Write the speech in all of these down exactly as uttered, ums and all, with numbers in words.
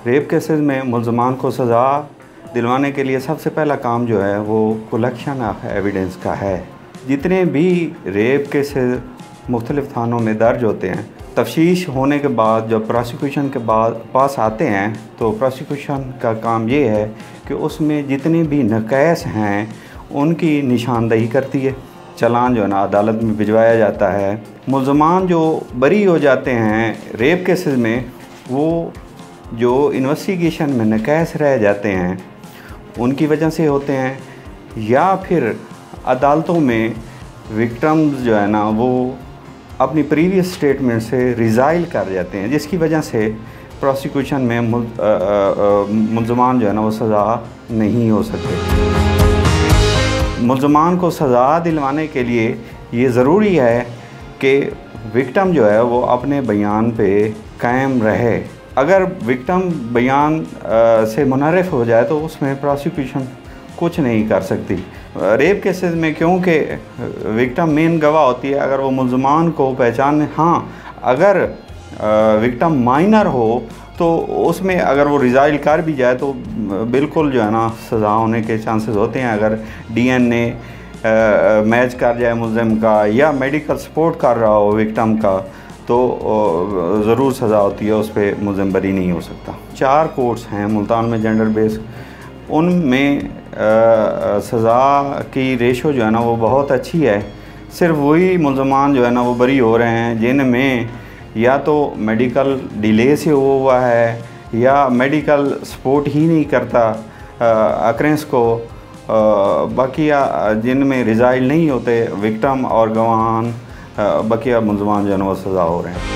Rape cases में मुलज़मान को सज़ा दिलवाने के लिए सबसे पहला काम जो है वो कलेक्शन ऑफ एविडेंस का है। जितने भी रेप केसेस मुख्तलिफ़ थानों में दर्ज होते हैं, तफ्तीश होने के बाद जब प्रोसिक्यूशन के बाद पास आते हैं तो प्रोसिक्यूशन का काम ये है कि उसमें जितने भी नक़ाइस हैं उनकी निशानदही करती है। चालान जो है ना अदालत में भिजवाया जाता है। मुलज़मान जो बरी हो जाते हैं रेप केसेस में, वो जो इन्वेस्टिगेशन में नक़ाइस रह जाते हैं उनकी वजह से होते हैं, या फिर अदालतों में विक्टिम्स जो है ना वो अपनी प्रीवियस स्टेटमेंट से रिज़ाइल कर जाते हैं, जिसकी वजह से प्रोसिक्यूशन में मुलज़मान जो है ना वो सज़ा नहीं हो सकते। मुलज़मान को सज़ा दिलवाने के लिए ये ज़रूरी है कि विक्टिम जो है वो अपने बयान पे कायम रहे। अगर विक्टिम बयान से मुनहरफ हो जाए तो उसमें प्रोसिक्यूशन कुछ नहीं कर सकती। रेप केसेस में क्योंकि विक्टिम मेन गवाह होती है, अगर वो मुलज़मान को पहचाने, हाँ अगर विक्टिम माइनर हो तो उसमें अगर वो रिज़ाइल कर भी जाए तो बिल्कुल जो है ना सज़ा होने के चांसेस होते हैं। अगर डीएनए मैच कर जाए मुलज़िम का या मेडिकल सपोर्ट कर रहा हो विक्टिम का तो ज़रूर सज़ा होती है, उस पर मुलज़िम बरी नहीं हो सकता। चार कोर्ट्स हैं मुल्तान में जेंडर बेस, उनमें सज़ा की रेशो जो है ना वो बहुत अच्छी है। सिर्फ वही मुलज़मान जो है ना वो बरी हो रहे हैं जिनमें या तो मेडिकल डिले से हुआ है या मेडिकल सपोर्ट ही नहीं करता अक्रेंस को, बाकिया जिनमें रिज़ाइल नहीं होते विक्टिम और गवाहान, बाकिया मुलज़मान जो है ना वो सज़ा हो रहे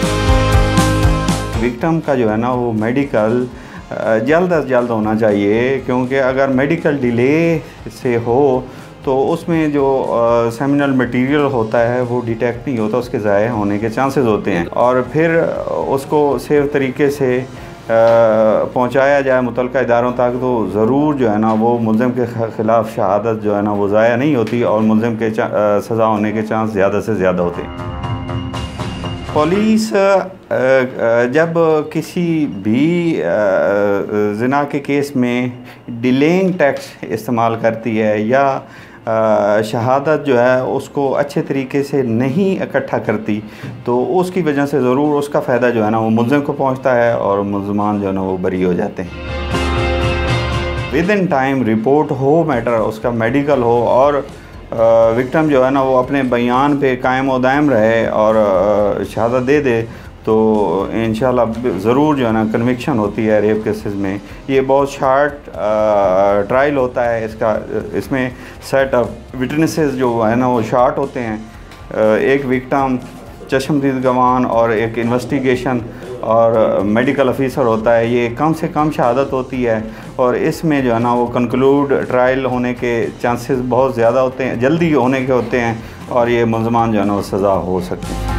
हैं। विक्टिम का जो है ना वो मेडिकल जल्द अज जल्द होना चाहिए, क्योंकि अगर मेडिकल डिले से हो तो उसमें जो सेमिनल मटेरियल होता है वो डिटेक्ट नहीं होता, उसके ज़ाया होने के चांसेस होते हैं और फिर उसको सेफ तरीके से पहुंचाया जाए मुतलका इदारों तक तो ज़रूर जो है ना वो मुलज़िम के ख़िलाफ़ शहादत जो है ना वो ज़ाया नहीं होती और मुलज़िम के सज़ा होने के चांस ज़्यादा से ज़्यादा होते हैं। पुलिस जब किसी भी ज़िना के केस में डिलेइंग टेक्स्ट इस्तेमाल करती है या शहादत जो है उसको अच्छे तरीके से नहीं इकट्ठा करती तो उसकी वजह से ज़रूर उसका फ़ायदा जो है ना वो मुलज़िम को पहुंचता है और मुलज़मान जो है ना वो बरी हो जाते हैं। विद इन टाइम रिपोर्ट हो मैटर, उसका मेडिकल हो और विक्टिम जो है ना वो अपने बयान पे कायम व दायम रहे और शहादत दे दे तो इंशाल्लाह ज़रूर जो है ना कन्विक्शन होती है रेप केसेस में। ये बहुत शार्ट ट्रायल होता है इसका, इसमें सेट ऑफ विटनेसेस जो है ना वो शार्ट होते हैं। एक विक्टिम, चश्मदीद गवाह और एक इन्वेस्टिगेशन और मेडिकल ऑफिसर होता है, ये कम से कम शहादत होती है और इसमें जो है ना वो कंक्लूड ट्रायल होने के चांसेस बहुत ज़्यादा होते हैं, जल्दी होने के होते हैं और ये मुलज़मान जो है ना वो सज़ा हो सकते हैं।